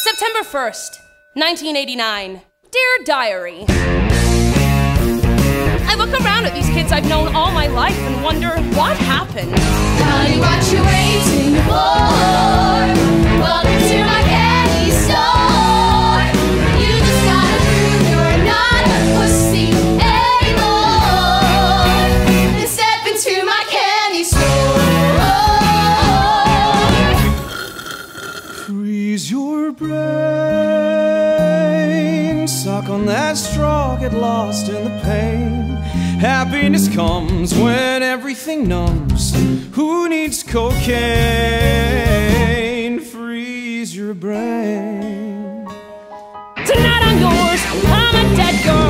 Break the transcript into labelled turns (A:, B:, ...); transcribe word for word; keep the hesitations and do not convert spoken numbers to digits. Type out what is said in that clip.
A: September first, nineteen eighty-nine. Dear Diary. I look around at these kids I've known all my life and wonder what happened.
B: Honey, what you waiting for? Welcome to my candy store. You just gotta prove you're not a pussy anymore. And step into my candy store.
C: Freeze your brain, suck on that straw, get lost in the pain. Happiness comes when everything numbs. Who needs cocaine? Freeze your brain.
A: Tonight I'm yours, I'm a dead girl.